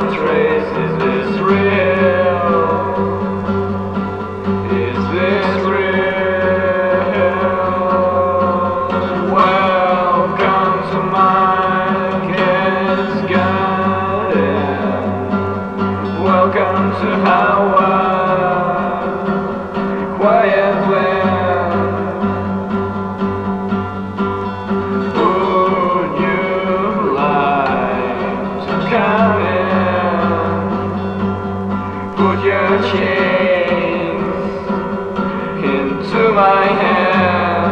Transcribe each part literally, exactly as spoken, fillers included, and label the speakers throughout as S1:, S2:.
S1: trace. Is this real? Is this real? Welcome to my kids' garden. Welcome to Hawa, quiet land. Would you like to come in? Put your chains into my hand.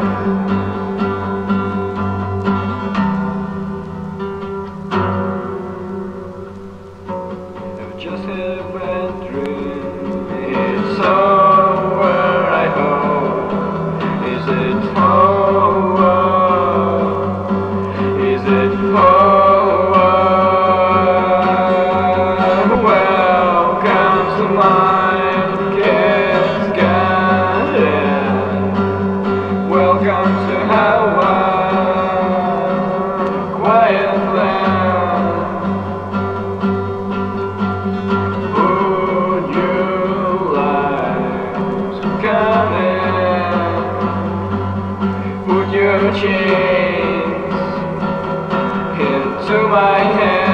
S1: I've just had a bad dream. It's over, I hope. Is it over? Is it over? Welcome to my kids' garden. Welcome to Hawa, quiet land. Would you like to come in? Put your chains into my hand.